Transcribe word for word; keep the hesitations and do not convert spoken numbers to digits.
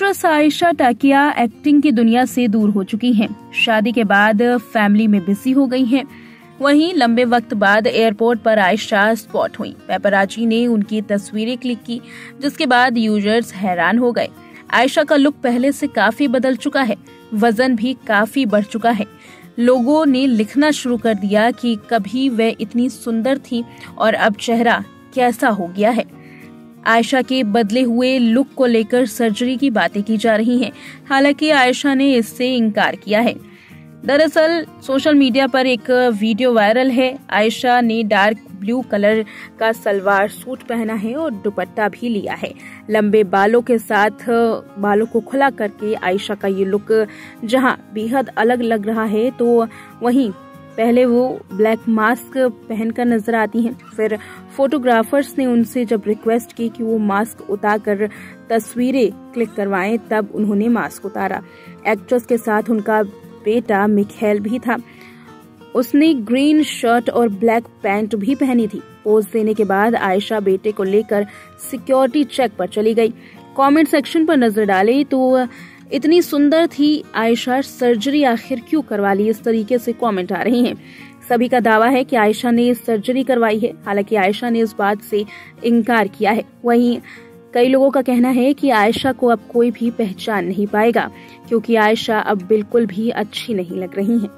Actress Ayesha Takia acting की दुनिया से दूर हो चुकी हैं। शादी के बाद फैमिली में बिजी हो गई हैं। वहीं लंबे वक्त बाद एयरपोर्ट पर आयशा स्पॉट हुई। पेपराजी ने उनकी तस्वीरें क्लिक की, जिसके बाद यूजर्स हैरान हो गए। आयशा का लुक पहले से काफी बदल चुका है, वजन भी काफी बढ़ चुका है। लोगों ने लिखना शुरू कर दिया कि कभी वह इतनी सुंदर थी और अब चेहरा कैसा हो गया है। आयशा के बदले हुए लुक को लेकर सर्जरी की बातें की जा रही हैं। हालांकि आयशा ने इससे इनकार किया है। दरअसल सोशल मीडिया पर एक वीडियो वायरल है। आयशा ने डार्क ब्लू कलर का सलवार सूट पहना है और दुपट्टा भी लिया है। लंबे बालों के साथ बालों को खुला करके आयशा का ये लुक जहां बेहद अलग लग रहा है, तो वहीं पहले वो ब्लैक मास्क पहनकर नजर आती हैं। फिर फोटोग्राफर्स ने उनसे जब रिक्वेस्ट की कि वो मास्क उतारकर तस्वीरें क्लिक करवाएं, तब उन्होंने मास्क उतारा। एक्ट्रेस के साथ उनका बेटा मिखेल भी था। उसने ग्रीन शर्ट और ब्लैक पैंट भी पहनी थी। पोज देने के बाद आयशा बेटे को लेकर सिक्योरिटी चेक पर चली गई। कमेंट सेक्शन पर नजर डाले तो इतनी सुंदर थी आयशा, सर्जरी आखिर क्यों करवा ली, इस तरीके से कमेंट आ रही हैं। सभी का दावा है कि आयशा ने सर्जरी करवाई है। हालांकि आयशा ने इस बात से इनकार किया है। वहीं कई लोगों का कहना है कि आयशा को अब कोई भी पहचान नहीं पाएगा, क्योंकि आयशा अब बिल्कुल भी अच्छी नहीं लग रही हैं।